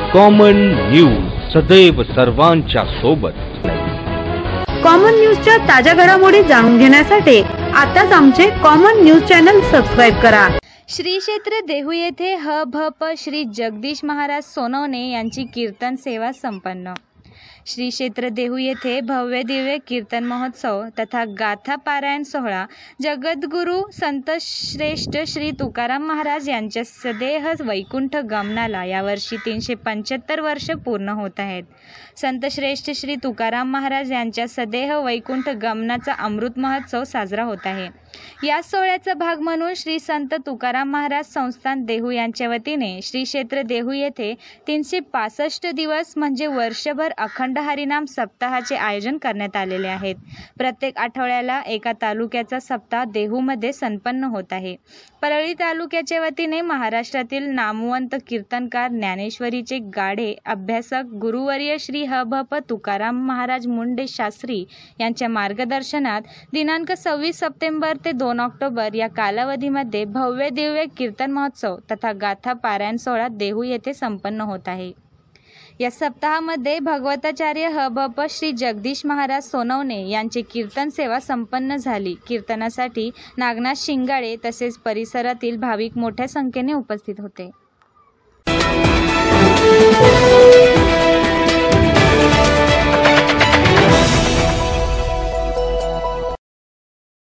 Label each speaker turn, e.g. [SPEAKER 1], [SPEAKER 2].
[SPEAKER 1] Common news सदैव सर्वांच्या सोबत।
[SPEAKER 2] कॉमन न्यूजच्या ताज्या घडामोडी जाणून घेण्यासाठी आताच आमचे कॉमन न्यूज चॅनल सबस्क्राइब करा।
[SPEAKER 3] श्री क्षेत्र देहू येथे ह.भ.प. श्री जगदीश महाराज सोनवणे यांची कीर्तन सेवा संपन्न। श्री क्षेत्र देहू येथे भव्य दिव्य कीर्तन महोत्सव तथा गाथा पारायण सोहळा जगद्गुरु संत श्रेष्ठ श्री तुकाराम महाराज यांच्या सदेह वैकुंठ गमनाला यावर्षी 375 वर्ष पूर्ण होत आहेत। संत श्रेष्ठ श्री तुकाराम महाराज यांच्या सदेह वैकुंठ गमनाचा अमृत महोत्सव साजरा होत आहे। या सोहळ्याचा भाग म्हणून श्री संत तुकाराम महाराज संस्थान देहू यांच्या वतीने श्री क्षेत्र देहू येथे 365 दिवस म्हणजे वर्षभर अखंड हरिनाम सप्ताहाचे आयोजन करण्यात आलेले आहेत। प्रत्येक आठवड्याला एका तालुक्याचा सप्ताह देहूमध्ये संपन्न होत आहे। परळी तालुक्याच्या वतीने महाराष्ट्रातील नामवंत कीर्तनकार ज्ञानेश्वरीचे गाढे अभ्यासक गुरुवर्य श्री ह.भ.प. तुकाराम महाराज मुंडे शास्त्री यांच्या मार्गदर्शनात दिनांक 26 सप्टेंबर ते 2 ऑक्टोबर या कालावधीमध्ये भव्य दिव्य कीर्तन महोत्सव तथा गाथा पारायण सोहळा देहू येथे संपन्न होत आहे। या सप्ताहामध्ये भगवताचार्य ह.भ.प. श्री जगदीश महाराज सोनवणे यांची कीर्तन सेवा संपन्न झाली। कीर्तनासाठी नागनाथ शिंगाडे तसेच परिसरातील भाविक मोठ्या संख्येने उपस्थित होते।